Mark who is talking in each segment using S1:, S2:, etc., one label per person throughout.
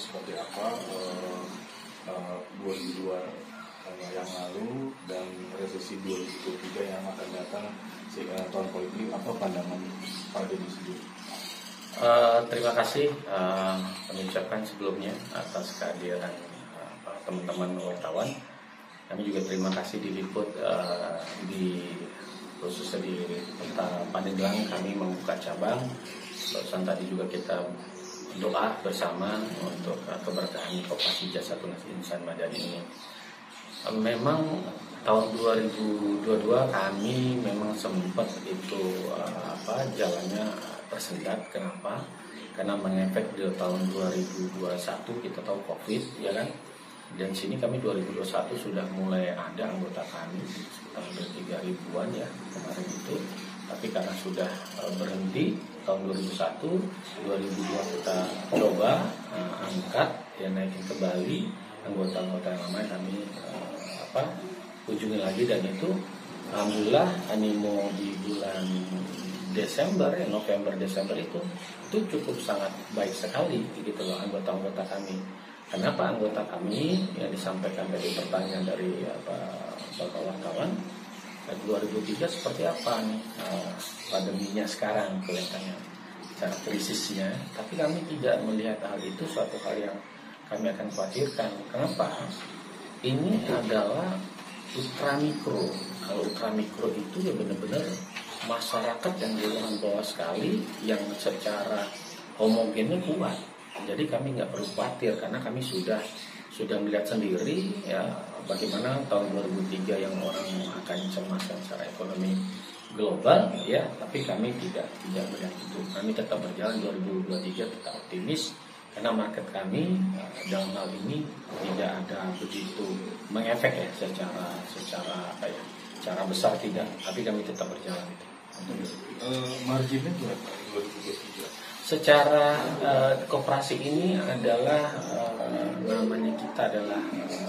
S1: seperti apa 2002 yang lalu dan resesi 2023 yang akan datang tahun politik, apa pandangan Pak Denny sendiri?
S2: Terima kasih kami ucapkan sebelumnya atas kehadiran teman-teman wartawan. Kami juga terima kasih diliput khususnya di Kota Pandeglang kami membuka cabang. Barusan tadi juga kita doa bersama untuk keberkahan Koperasi Jasa Tunas Insan Madani ini. Memang tahun 2022 kami memang sempat itu jalannya tersendat. Kenapa? Karena mengefek di tahun 2021 kita tahu COVID, ya kan? Dan sini kami 2021 sudah mulai ada anggota kami sekitar 3.000-an ya kemarin itu. Tapi karena sudah berhenti tahun 2001, 2002 kita coba angkat ya, naikin kembali anggota-anggota yang lama kami kunjungi lagi, dan itu alhamdulillah animo di bulan Desember ya, November Desember itu cukup sangat baik sekali gitu loh anggota-anggota kami. Kenapa anggota kami yang disampaikan dari pertanyaan dari Bapak wartawan 2003 seperti apa nih pandeminya sekarang kelihatannya secara krisisnya, tapi kami tidak melihat hal itu suatu hal yang kami akan khawatirkan. Kenapa? Ini adalah ultramikro. Kalau ultramikro itu ya benar-benar masyarakat yang di bawah sekali yang secara homogennya kuat. Jadi kami nggak perlu khawatir karena kami sudah melihat sendiri ya bagaimana tahun 2003 yang orang akan cemas secara ekonomi global ya, tapi kami tidak melihat itu. Kami tetap berjalan 2023 tetap optimis karena market kami dalam hal ini tidak ada begitu mengefek ya secara besar tidak, tapi kami tetap berjalan itu.
S1: Marginnya berapa 2023?
S2: Secara koperasi ini adalah namanya kita adalah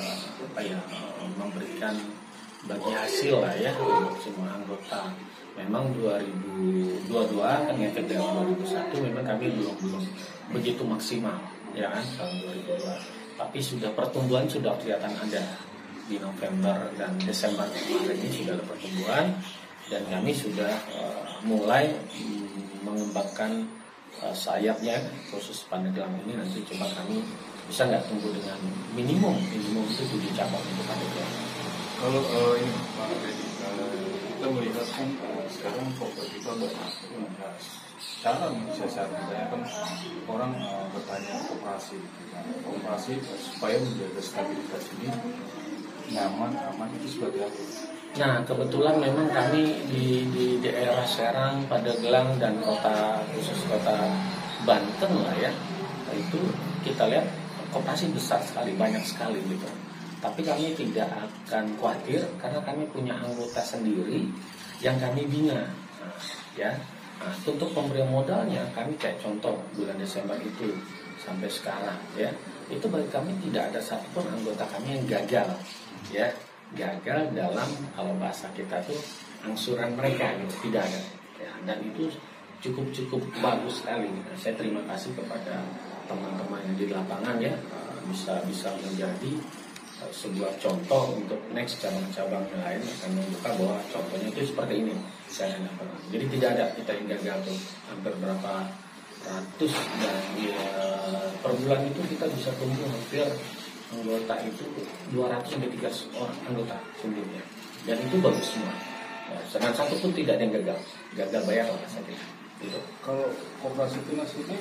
S2: memberikan bagi hasil lah ya untuk semua anggota. Memang 2022 kan ngefek dari 2001 memang kami belum begitu maksimal ya kan tahun 2002. Tapi pertumbuhan sudah kelihatan ada di November dan Desember kemarin ini sudah ada pertumbuhan, dan kami sudah mulai mengembangkan sayapnya khusus Pandeglang ini. Nanti coba kami bisa nggak tumbuh dengan minimum itu 7 cabang untuk Pandeglang.
S1: Kalau ini Pak Denny, kita melihat kan sekarang properti kita banyak cara mensiasatinya kan orang bertanya koperasi supaya menjaga stabilitas ini nyaman aman itu seperti apa?
S2: Nah kebetulan memang kami di daerah Serang, Pandeglang dan khusus kota Banten lah ya, itu kita lihat koperasi besar sekali, banyak sekali gitu. Tapi kami tidak akan khawatir karena kami punya anggota sendiri yang kami bina ya. Nah, untuk pemberian modalnya kami kayak contoh bulan Desember itu sampai sekarang ya, itu bagi kami tidak ada satupun anggota kami yang gagal ya, gagal dalam kalau bahasa kita tuh angsuran mereka gitu, tidak ada ya, dan itu cukup bagus sekali. Nah, saya terima kasih kepada teman-teman yang di lapangan ya, bisa menjadi sebuah contoh untuk next cabang-cabang yang lain akan membuka bahwa contohnya itu seperti ini saya pernah. Jadi tidak ada kita yang gagal tuh hampir berapa ratus, dan ya, per bulan itu kita bisa tumbuh hampir anggota itu 200 sampai 300 orang anggota tumbuhnya, dan itu bagus semua. Ya, satu pun tidak ada yang gagal bayar lah saja. Gitu.
S1: Kalau koperasi tunas ini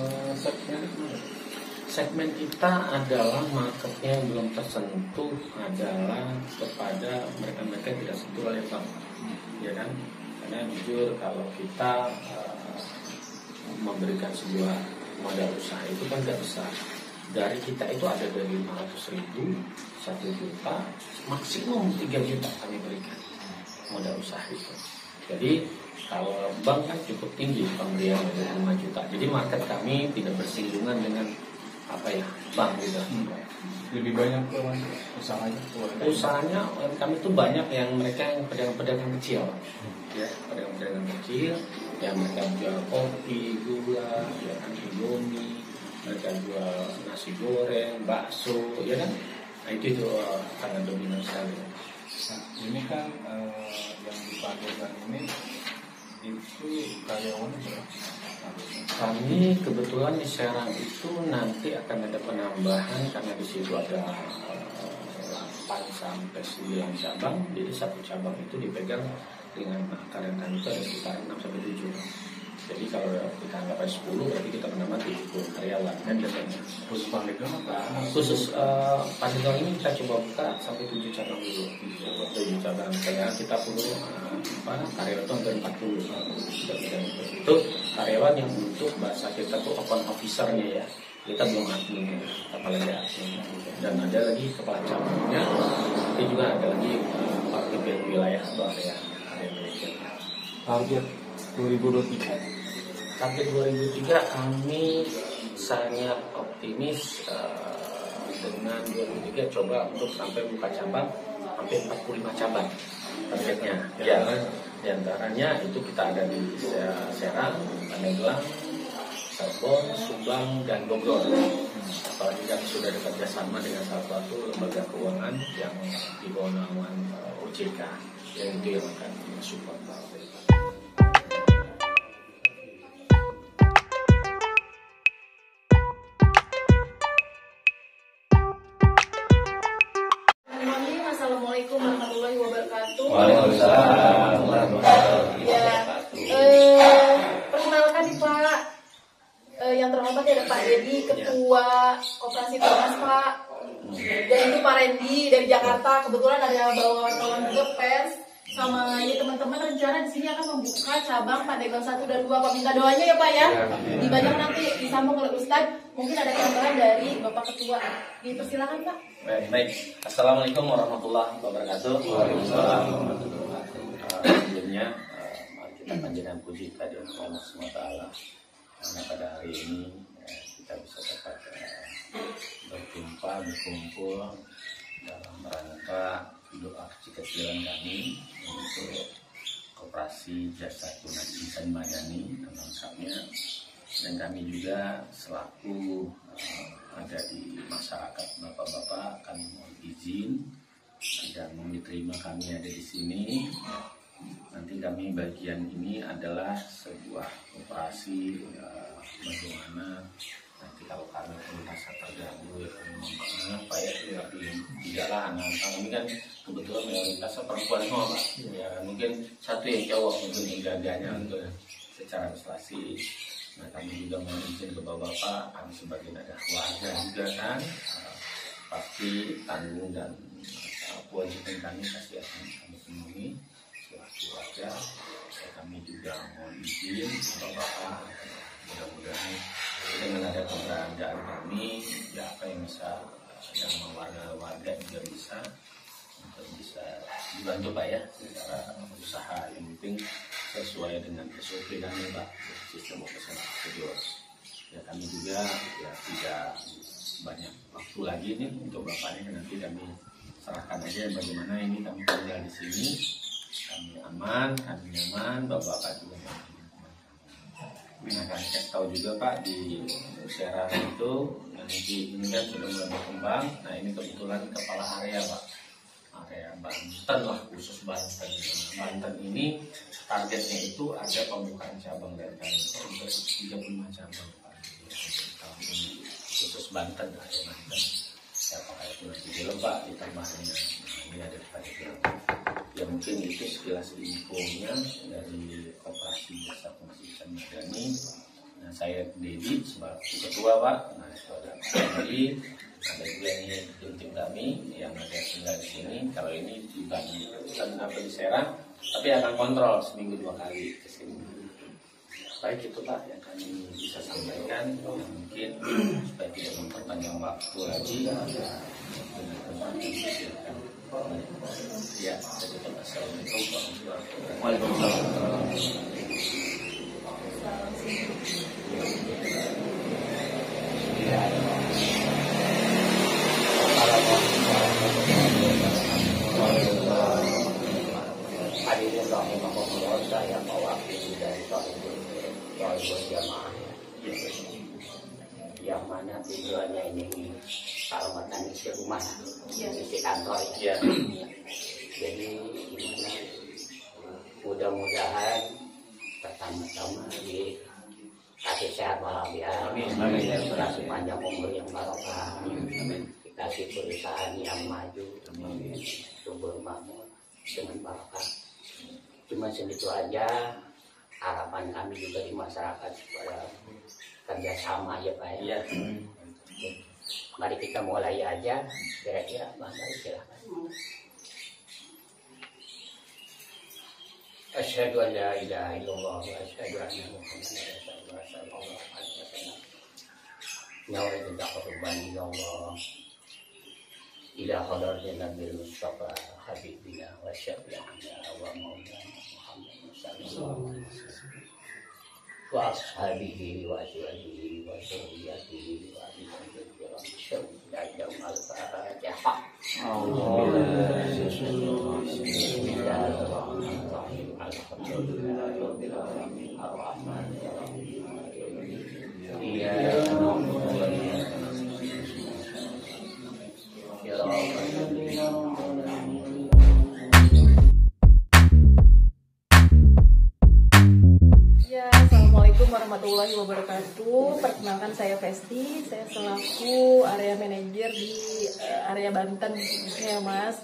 S2: segmen kita adalah marketnya yang belum tersentuh adalah kepada mereka-mereka yang tidak sentuh oleh bank, ya kan? Karena jujur kalau kita memberikan sebuah modal usaha itu kan tidak besar. Dari kita itu ada dari 500.000, 1 juta, maksimum 3 juta kami berikan modal usaha itu. Jadi kalau bank kan cukup tinggi pemberian dari 5 juta. Jadi market kami tidak bersinggungan dengan bank gitu.
S1: Lebih banyak ke
S2: usahanya kami tuh banyak yang mereka yang pedagang-pedagang kecil ya, pedagang-pedagang kecil yang mereka jual kopi, gula, ya kan, Indomie, mereka jual nasi goreng, bakso, ya kan? Nah itu sangat dominan sekali.
S1: Nah, ini kan yang di Pandeglang ini itu karyawannya berapa?
S2: Kami kebetulan di Serang itu nanti akan ada penambahan karena di situ ada 8 sampai 9 cabang. Jadi satu cabang itu dipegang dengan karyawan kami itu ada sekitar 6 sampai 7. Jadi kalau kita anggap 10 berarti kita menambah 70 karyawan kan biasanya.
S1: Khusus Pandeglang apa?
S2: Khusus Pandeglang ini kita coba buka sampai 7 cabang dulu. 7 cabang. Karena kita perlu karyawan itu hampir 40. Itu karyawan yang untuk bahasa kita tuh account officer-nya ya. Kita belum admin, apalagi admin. Dan ada lagi kepala cabangnya. Nanti juga ada lagi partai wilayah atau area manajer.
S1: Target 2023.
S2: Sampai 2003 kami sangat optimis dengan 2003 coba untuk sampai buka cabang sampai 45 cabang targetnya. Ya, di antaranya itu kita ada di Serang, Pandeglang, Cirebon, Subang, dan Bogor. Apalagi kami sudah bekerja sama dengan salah satu lembaga keuangan yang di bawah naungan OJK yang itu yang akan mensupport.
S3: Assalamualaikum warahmatullahi wabarakatuh.
S2: Waalaikumsalam warahmatullahi wabarakatuh.
S3: Perkenalkan nih Pak, yang terhormat ada Pak Dedi, Ketua Koperasi Tunas Pak. Dan itu Pak Randy dari Jakarta. Kebetulan ada bawa wartawan juga pers. Sama ini teman-teman rencana di sini akan membuka cabang Pandeglang 1 dan 2. Pak minta doanya ya Pak ya. Dibanyak nanti disambung oleh Ustadz. Mungkin ada tambahan dari Bapak Ketua. Dipersilakan Pak.
S2: Baik. Assalamualaikum warahmatullahi wabarakatuh. Waalaikumsalam warahmatullahi wabarakatuh. Sebelumnya, mari kita panjatkan puji kepada Allah SWT karena pada hari ini kita bisa dapat berkumpul dalam rangka doa kecil-kecilan kami untuk Koperasi Jasa Tunas Insan Madani dan lengkapnya. Dan kami juga selaku ada di masyarakat bapak-bapak, kami mohon izin dan mohon diterima kami ada di sini. Nanti kami bagian ini adalah sebuah operasi bagaimana nanti kalau kami merasa terganggu ya kami mohon maaf Pak ya, tapi tidaklah anak-anak kami kan kebetulan mayoritasnya perempuan semua Pak ya, mungkin satu yang cowok mungkin yang gaganya untuk secara administrasi. Nah kami juga mohon izin ke bapak-bapak, kami sebagai ada keluarga juga kan pasti tanggung dan kewajiban kami pasti akan kami penuhi sebagai keluarga. Kami juga mohon izin ke bapak-bapak, mudah-mudahan dengan ada keberadaan kami ya apa yang bisa yang warga juga bisa untuk bisa dibantu Pak ya secara usaha yang penting sesuai dengan SOP kami Pak, sistem operasional prosedur. Ya kami juga ya tidak banyak waktu lagi nih untuk bapaknya, nanti kami serahkan aja bagaimana ini kami tinggal di sini, kami aman, kami nyaman, bapak juga nyaman. Nah kami kasih tahu juga Pak di Serang itu nanti ini kan sudah mulai berkembang. Nah ini kebetulan kepala area Pak, area Banten lah, khusus Banten. Banten ini targetnya itu ada pembukaan cabang dari kami untuk 35 cabang Pak. Tahun ini khusus Banten, area Banten. Apakah itu nanti di Lebak, di tambahnya. Nah, ini ada Pandeglang. Ya mungkin itu sekilas infonya dari Koperasi Jasa Tunas Insan Madani. Nah saya Dedi sebagai ketua Pak. Nah saudara kami ada juga ini tim kami yang ada tinggal di sini. Kalau ini bukan apa di Serang, tapi akan kontrol seminggu 2 kali ke sini. Baik itu Pak yang kami bisa sampaikan. Mungkin supaya tidak memperpanjang waktu lagi. Ya, Assalamualaikum warahmatullahi wabarakatuh. Hadirin rahimahullah, saya mewakili dari Sohibul Jamaah.
S4: yang mana tujuannya ini Kalimantan isi rumah,
S3: Iya.
S4: isi kantor
S2: Ya.
S4: Jadi gimana? Mudah-mudahan pertama-tama dikasih sehat walafiat, dikasih panjang umur yang barokah, dikasih perusahaan yang maju, subur makmur dengan barokah. Cuma segitu aja harapan kami juga di masyarakat supaya kerjasama ya Pak ya. Mari kita mulai aja, kira-kira Bapak silakan. Asyhadu an la ilaha illallah wa asyhadu anna Muhammadan rasulullah sallallahu alaihi wasallam. Nawaitu taqarruban ila Allah ila hadratin Nabil Mustafa habibina wa syafi'ina wa maulana Muhammad sallallahu alaihi wasallam wa ashabihi wa azwajihi wa dzurriyyatihi wa alihi wa sahbihi al-Fatihah. Bismillahirrahmanirrahim. Alhamdulillahirabbil alamin. Arrahmanir rahim. Iyyaka na'budu wa iyyaka nasta'in. Shiratal ladzina an'amta 'alaihim.
S3: Ya, Assalamualaikum warahmatullahi wabarakatuh. Perkenalkan saya Festi, saya selaku area manajer di area Banten ya Mas.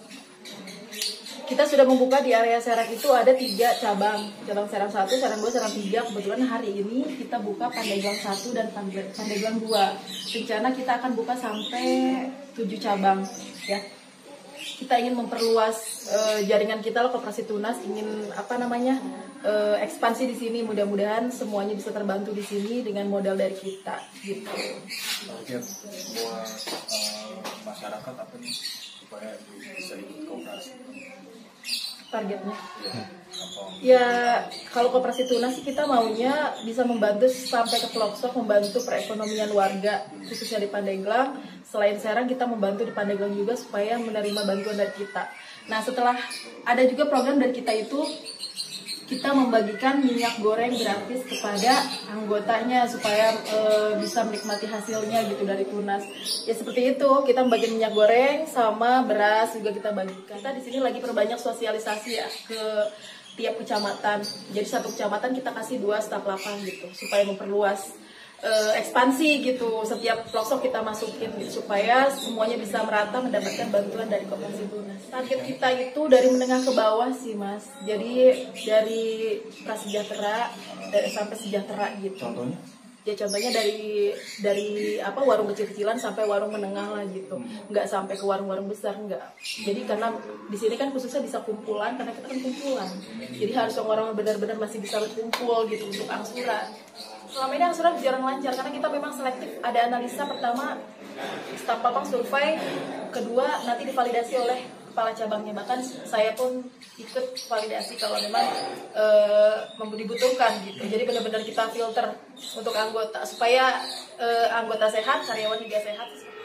S3: Kita sudah membuka di area Serang itu ada 3 cabang Serang 1, Serang 2, Serang 3. Kebetulan hari ini kita buka Pandeglang 1 dan Pandeglang 2. Rencana kita akan buka sampai 7 cabang ya. Kita ingin memperluas jaringan kita loh, Koperasi Tunas ingin ekspansi di sini. Mudah-mudahan semuanya bisa terbantu di sini dengan modal dari kita gitu.
S1: Target buat masyarakat apa nih supaya bisa ikut koperasi?
S3: Targetnya
S1: Apa?
S3: ya, kalau Koperasi Tunas sih kita maunya bisa membantu sampai ke pelosok, membantu perekonomian warga khususnya di Pandeglang. Selain Serang kita membantu di Pandeglang juga supaya menerima bantuan dari kita. Nah, setelah ada juga program dari kita itu, kita membagikan minyak goreng gratis kepada anggotanya supaya bisa menikmati hasilnya gitu dari Tunas. Ya seperti itu, kita membagi minyak goreng sama beras juga kita bagikan. Kita di sini lagi perbanyak sosialisasi ya ke tiap kecamatan. Jadi satu kecamatan kita kasih 2 staf lapang gitu supaya memperluas ekspansi gitu. Setiap pelosok kita masukin gitu supaya semuanya bisa merata mendapatkan bantuan dari Koperasi Tunas. Target kita itu dari menengah ke bawah sih Mas. Jadi dari prasejahtera sampai sejahtera gitu.
S1: Contohnya?
S3: Ya contohnya dari warung kecil-kecilan sampai warung menengah lah gitu. Nggak sampai ke warung-warung besar, nggak. Jadi karena di sini kan khususnya bisa kumpulan, karena kita kan kumpulan. Jadi harus orang benar-benar masih bisa berkumpul gitu untuk angsuran. Selama ini angsuran jarang lancar karena kita memang selektif. Ada analisa pertama, staf lapang survei, kedua nanti divalidasi oleh kepala cabangnya. Bahkan saya pun ikut validasi kalau memang dibutuhkan gitu. Jadi benar-benar kita filter untuk anggota supaya anggota sehat, karyawan juga sehat.